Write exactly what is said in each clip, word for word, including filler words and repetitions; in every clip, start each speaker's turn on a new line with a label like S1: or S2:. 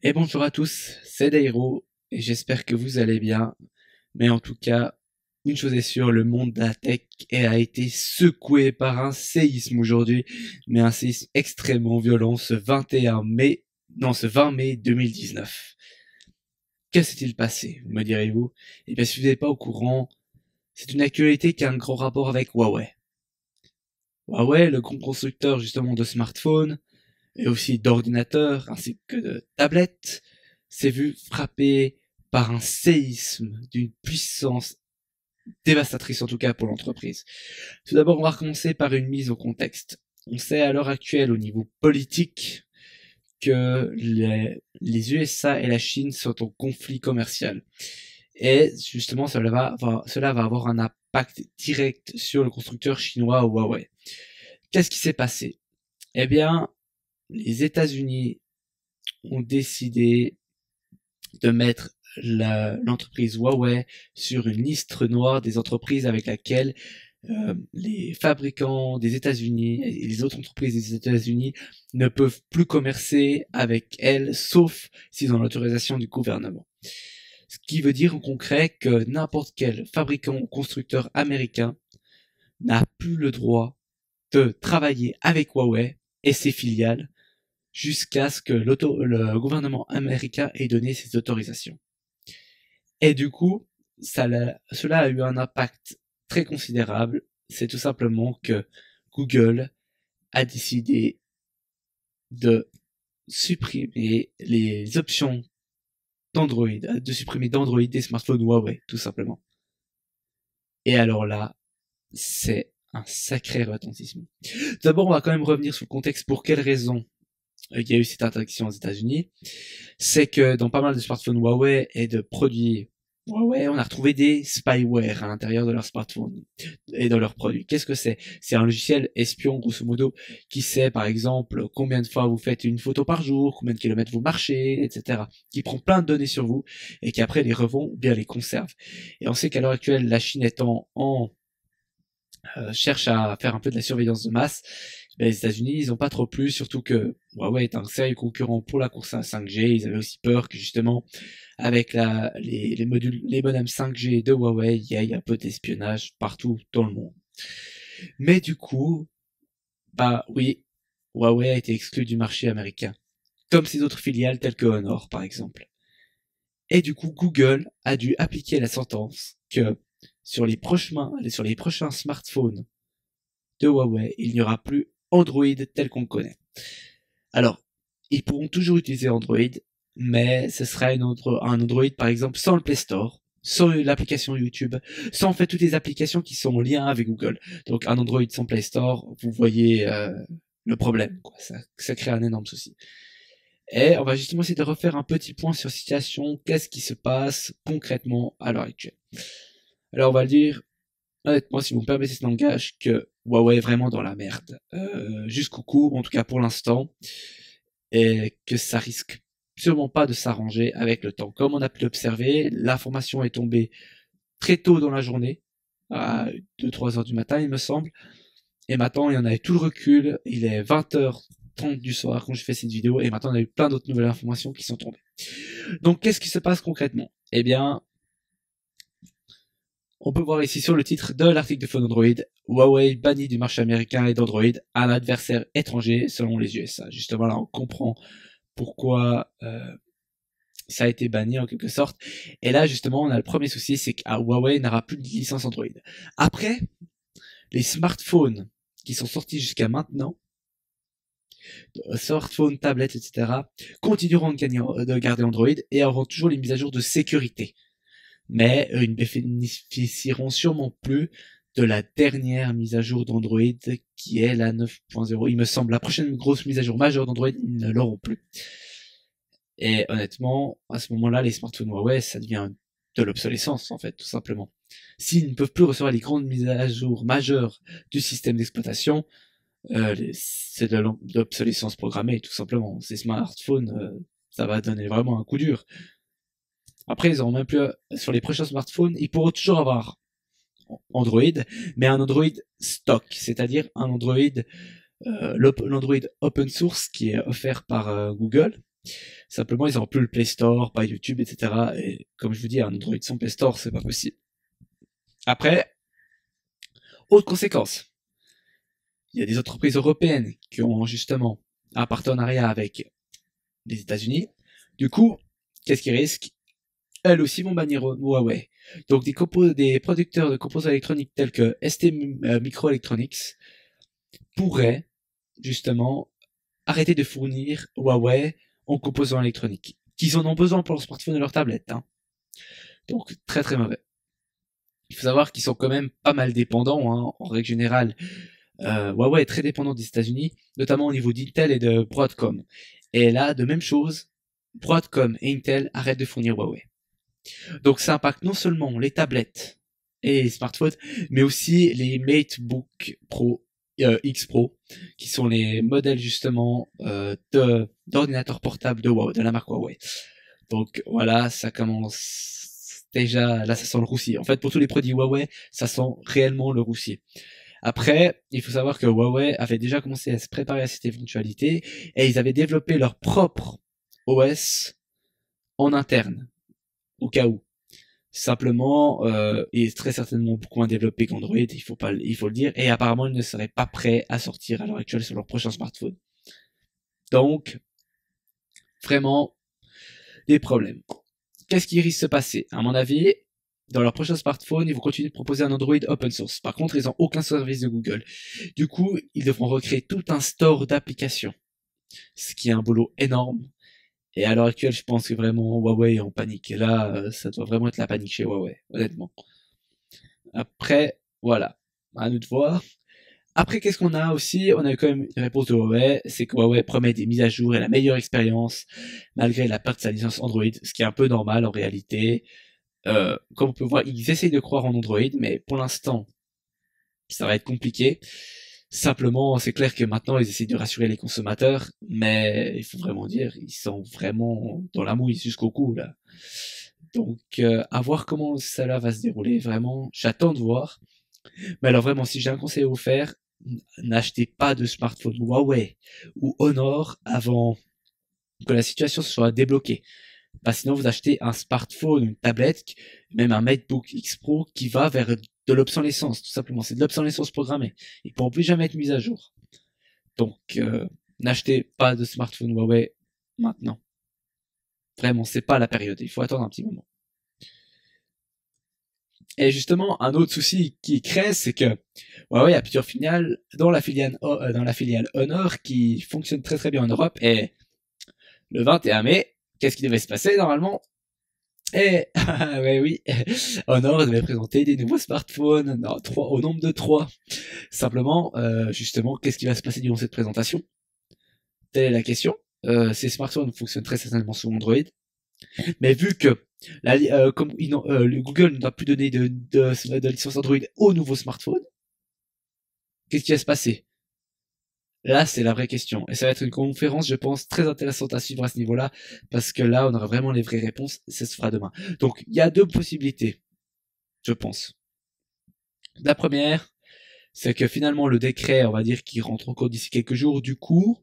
S1: Et bonjour à tous, c'est Dairo, et j'espère que vous allez bien. Mais en tout cas, une chose est sûre, le monde de la tech a été secoué par un séisme aujourd'hui, mais un séisme extrêmement violent ce vingt et un mai, non, ce vingt mai deux mille dix-neuf. Que s'est-il passé, me direz-vous? Eh bien, si vous n'êtes pas au courant, c'est une actualité qui a un grand rapport avec Huawei. Huawei, le grand constructeur justement de smartphones, et aussi d'ordinateurs, ainsi que de tablettes, s'est vu frappé par un séisme d'une puissance dévastatrice, en tout cas pour l'entreprise. Tout d'abord, on va commencer par une mise au contexte. On sait à l'heure actuelle, au niveau politique, que les, les U S A et la Chine sont en conflit commercial. Et justement, cela va, va, cela va avoir un impact direct sur le constructeur chinois Huawei. Qu'est-ce qui s'est passé? Eh bien, les États-Unis ont décidé de mettre l'entreprise Huawei sur une liste noire des entreprises avec laquelle euh, les fabricants des États-Unis et les autres entreprises des États-Unis ne peuvent plus commercer avec elles, sauf s'ils ont l'autorisation du gouvernement. Ce qui veut dire en concret que n'importe quel fabricant ou constructeur américain n'a plus le droit de travailler avec Huawei et ses filiales jusqu'à ce que le gouvernement américain ait donné ses autorisations. Et du coup, ça cela a eu un impact très considérable. C'est tout simplement que Google a décidé de supprimer les options d'Android, de supprimer d'Android des smartphones Huawei, tout simplement. Et alors là, c'est un sacré retentissement. D'abord, on va quand même revenir sur le contexte pour quelles raisons il y a eu cette interdiction aux États-Unis. C'est que dans pas mal de smartphones Huawei et de produits Huawei, on a retrouvé des spyware à l'intérieur de leurs smartphones et dans leurs produits. Qu'est-ce que c'est? C'est un logiciel espion, grosso modo, qui sait, par exemple, combien de fois vous faites une photo par jour, combien de kilomètres vous marchez, et cetera. Qui prend plein de données sur vous et qui après les revend ou bien les conserve. Et on sait qu'à l'heure actuelle, la Chine étant en euh, cherche à faire un peu de la surveillance de masse, ben, les États-Unis, ils ont pas trop plu, surtout que Huawei est un sérieux concurrent pour la course à cinq G. Ils avaient aussi peur que justement, avec la, les, les modules, les modems cinq G de Huawei, il y ait un peu d'espionnage partout dans le monde. Mais du coup, bah oui, Huawei a été exclu du marché américain, comme ses autres filiales telles que Honor par exemple. Et du coup, Google a dû appliquer la sentence que sur les prochains, sur les prochains smartphones de Huawei, il n'y aura plus Android tel qu'on le connaît. Alors, ils pourront toujours utiliser Android, mais ce sera une autre, un Android par exemple sans le Play Store, sans l'application YouTube, sans en fait toutes les applications qui sont en lien avec Google. Donc un Android sans Play Store, vous voyez euh, le problème, quoi. Ça, ça crée un énorme souci. Et on va justement essayer de refaire un petit point sur la situation, qu'est-ce qui se passe concrètement à l'heure actuelle. Alors on va le dire, honnêtement, si vous me permettez ce langage, que Huawei est vraiment dans la merde, euh, jusqu'au cou, en tout cas pour l'instant, et que ça risque sûrement pas de s'arranger avec le temps. Comme on a pu l'observer, l'information est tombée très tôt dans la journée, à deux trois heures du matin il me semble, et maintenant il y en avait tout le recul, il est vingt heures trente du soir quand je fais cette vidéo, et maintenant on a eu plein d'autres nouvelles informations qui sont tombées. Donc qu'est-ce qui se passe concrètement? Eh bien, on peut voir ici sur le titre de l'article de Phone Android, Huawei banni du marché américain et d'Android, un adversaire étranger selon les U S A. Justement là on comprend pourquoi euh, ça a été banni en quelque sorte. Et là justement on a le premier souci, c'est que Huawei n'aura plus de licence Android. Après, les smartphones qui sont sortis jusqu'à maintenant, smartphones, tablettes, et cetera, continueront de garder Android et auront toujours les mises à jour de sécurité. Mais euh, ils ne bénéficieront sûrement plus de la dernière mise à jour d'Android qui est la neuf point zéro. Il me semble la prochaine grosse mise à jour majeure d'Android, ils ne l'auront plus. Et honnêtement, à ce moment-là, les smartphones Huawei, ça devient de l'obsolescence en fait, tout simplement. S'ils ne peuvent plus recevoir les grandes mises à jour majeures du système d'exploitation, euh, c'est de l'obsolescence programmée, tout simplement. Ces smartphones, euh, ça va donner vraiment un coup dur. Après, ils auront même plus, sur les prochains smartphones, ils pourront toujours avoir Android, mais un Android stock, c'est-à-dire un Android, euh, l'Android open source qui est offert par euh, Google, Simplement, ils n'auront plus le Play Store, pas YouTube, et cetera. Et comme je vous dis, un Android sans Play Store, c'est pas possible. Après, autre conséquence. Il y a des entreprises européennes qui ont justement un partenariat avec les États-Unis. Du coup, qu'est-ce qu'ils risquent? Elles aussi vont bannir Huawei. Donc des, des producteurs de composants électroniques tels que S T Microelectronics pourraient justement arrêter de fournir Huawei en composants électroniques, qu'ils en ont besoin pour leur smartphone et leur tablette. Hein. Donc très très mauvais. Il faut savoir qu'ils sont quand même pas mal dépendants, hein, en règle générale. Euh, Huawei est très dépendant des États-Unis, notamment au niveau d'Intel et de Broadcom. Et là, de même chose, Broadcom et Intel arrêtent de fournir Huawei. Donc ça impacte non seulement les tablettes et les smartphones, mais aussi les MateBook Pro euh, X Pro, qui sont les modèles justement euh, de d'ordinateurs portables de Huawei, de la marque Huawei. Donc voilà, ça commence déjà, là ça sent le roussi. En fait, pour tous les produits Huawei, ça sent réellement le roussi. Après, il faut savoir que Huawei avait déjà commencé à se préparer à cette éventualité et ils avaient développé leur propre O S en interne, au cas où. Simplement, euh, il est très certainement beaucoup moins développé qu'Android, il faut pas, il faut le dire, et apparemment ils ne seraient pas prêts à sortir à l'heure actuelle sur leur prochain smartphone. Donc, vraiment, des problèmes. Qu'est-ce qui risque de se passer? À mon avis, dans leur prochain smartphone, ils vont continuer de proposer un Android open source. Par contre, ils n'ont aucun service de Google. Du coup, ils devront recréer tout un store d'applications. Ce qui est un boulot énorme. Et à l'heure actuelle, je pense que vraiment Huawei est en panique. Et là, ça doit vraiment être la panique chez Huawei, honnêtement. Après, voilà. À nous de voir. Après, qu'est-ce qu'on a aussi? On a eu quand même une réponse de Huawei. C'est que Huawei promet des mises à jour et la meilleure expérience, malgré la perte de sa licence Android. Ce qui est un peu normal en réalité. Euh, comme on peut voir, ils essayent de croire en Android, mais pour l'instant, ça va être compliqué. Simplement, c'est clair que maintenant, ils essayent de rassurer les consommateurs, mais il faut vraiment dire, ils sont vraiment dans la mouille jusqu'au cou, là. Donc, euh, à voir comment cela va se dérouler, vraiment, j'attends de voir. Mais alors vraiment, si j'ai un conseil à vous faire, n'achetez pas de smartphone Huawei ou Honor avant que la situation se soit débloquée. Bah, sinon, vous achetez un smartphone, une tablette, même un MateBook X Pro qui va vers de l'obsolescence, tout simplement. C'est de l'obsolescence programmée. Ils pourront plus jamais être mis à jour. Donc, euh, n'achetez pas de smartphone Huawei maintenant. Vraiment, c'est pas la période. Il faut attendre un petit moment. Et justement, un autre souci qui crée, c'est que Huawei a plusieurs filiales dans la filiale, euh, dans la filiale Honor qui fonctionne très très bien en Europe. Et le vingt et un mai, qu'est-ce qui devait se passer normalement? Eh, ouais, oui, Honor devait présenter des nouveaux smartphones, non, trois, au nombre de trois. Simplement, euh, justement, qu'est-ce qui va se passer durant cette présentation? Telle est la question. Euh, ces smartphones fonctionnent très certainement sous Android, mais vu que la, euh, comme ils euh, le Google n'a plus donné de, de, de licence Android aux nouveaux smartphones, qu'est-ce qui va se passer? Là, c'est la vraie question. Et ça va être une conférence, je pense, très intéressante à suivre à ce niveau-là, parce que là, on aura vraiment les vraies réponses, ça se fera demain. Donc, il y a deux possibilités, je pense. La première, c'est que finalement, le décret, on va dire, qui rentre encore d'ici quelques jours, du coup,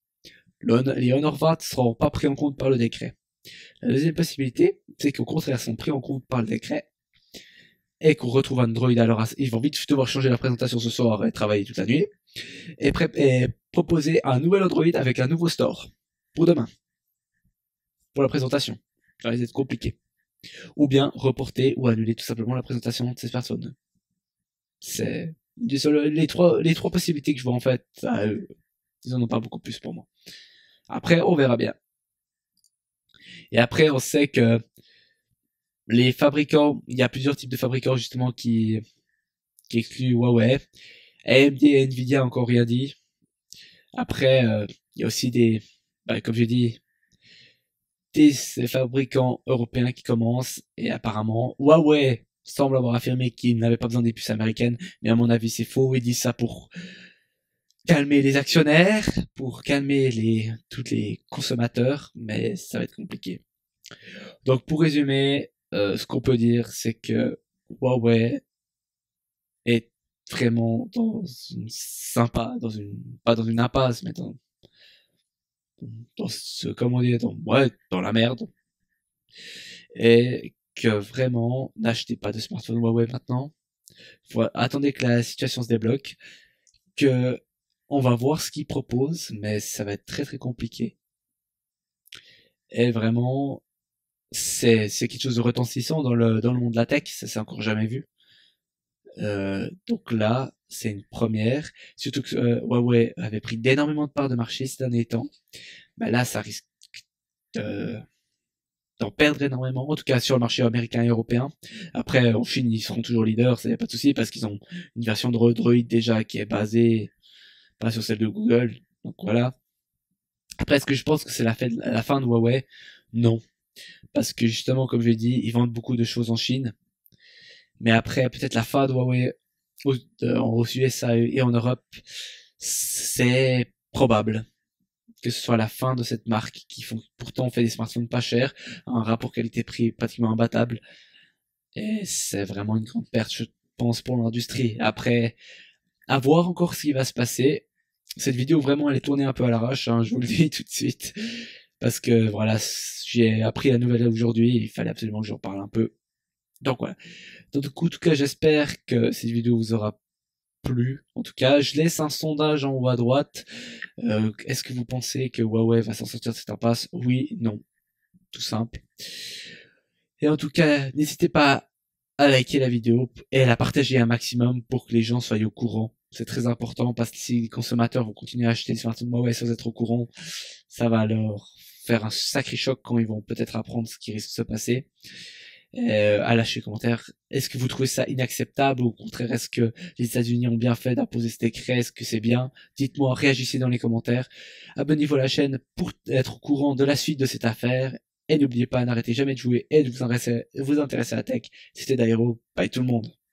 S1: les Honor vingt seront pas pris en compte par le décret. La deuxième possibilité, c'est qu'au contraire, sont pris en compte par le décret, et qu'on retrouve Android alors, ils vont vite devoir changer la présentation ce soir et travailler toute la nuit, et, et proposer un nouvel Android avec un nouveau store pour demain, pour la présentation. Ça risque d'être compliqué. Ou bien reporter ou annuler tout simplement la présentation de ces personnes. C'est les trois, les trois possibilités que je vois en fait. Euh, ils en ont pas beaucoup plus pour moi. Après, on verra bien. Et après, on sait que les fabricants, il y a plusieurs types de fabricants justement qui, qui excluent Huawei. A M D et Nvidia encore rien dit. Après, euh, il y a aussi des, bah, comme j'ai dit, des fabricants européens qui commencent, et apparemment, Huawei semble avoir affirmé qu'il n'avait pas besoin des puces américaines, mais à mon avis c'est faux, ils disent ça pour calmer les actionnaires, pour calmer les, tous les consommateurs, mais ça va être compliqué. Donc pour résumer, euh, ce qu'on peut dire, c'est que Huawei est vraiment dans une sympa, dans une, pas dans une impasse, mais dans, dans ce, comme on dit, dans, ouais, dans la merde. Et que vraiment, n'achetez pas de smartphone Huawei maintenant. Faut, attendez que la situation se débloque, que on va voir ce qu'ils proposent, mais ça va être très très compliqué. Et vraiment, c'est c'est quelque chose de retentissant dans le dans le monde de la tech, ça s'est encore jamais vu. Euh, donc là, c'est une première. Surtout que euh, Huawei avait pris d'énormément de parts de marché ces derniers temps. Ben là, ça risque de d'en perdre énormément, en tout cas sur le marché américain et européen. Après, en Chine, ils seront toujours leaders, ça y a pas de souci, parce qu'ils ont une version de Droid déjà qui est basée pas sur celle de Google. Donc voilà. Après, est-ce que je pense que c'est la fin, de, la fin de Huawei? Non. Parce que justement, comme je l'ai dit, ils vendent beaucoup de choses en Chine. Mais après, peut-être la fin de Huawei aux, aux U S A et en Europe, c'est probable que ce soit la fin de cette marque qui font, pourtant fait des smartphones pas chers, un rapport qualité-prix pratiquement imbattable. Et c'est vraiment une grande perte, je pense, pour l'industrie. Après, à voir encore ce qui va se passer. Cette vidéo, vraiment, elle est tournée un peu à l'arrache, hein, je vous le dis tout de suite. Parce que, voilà, j'ai appris la nouvelle aujourd'hui, il fallait absolument que j'en parle un peu. Donc voilà. Donc, du coup, en tout cas, j'espère que cette vidéo vous aura plu. En tout cas, je laisse un sondage en haut à droite. Euh, Est-ce que vous pensez que Huawei va s'en sortir de cette impasse? Oui, non. Tout simple. Et en tout cas, n'hésitez pas à liker la vidéo et à la partager un maximum pour que les gens soient au courant. C'est très important parce que si les consommateurs vont continuer à acheter des smartphones Huawei sans être au courant, ça va leur faire un sacré choc quand ils vont peut-être apprendre ce qui risque de se passer. Euh, à lâcher commentaire. Est-ce que vous trouvez ça inacceptable ou au contraire est-ce que les États-Unis ont bien fait d'imposer ce décret? Est-ce que c'est bien? Dites-moi, réagissez dans les commentaires. Abonnez-vous à la chaîne pour être au courant de la suite de cette affaire. Et n'oubliez pas, n'arrêtez jamais de jouer et de vous intéresser, vous intéresser à la tech. C'était Dairo. Bye tout le monde.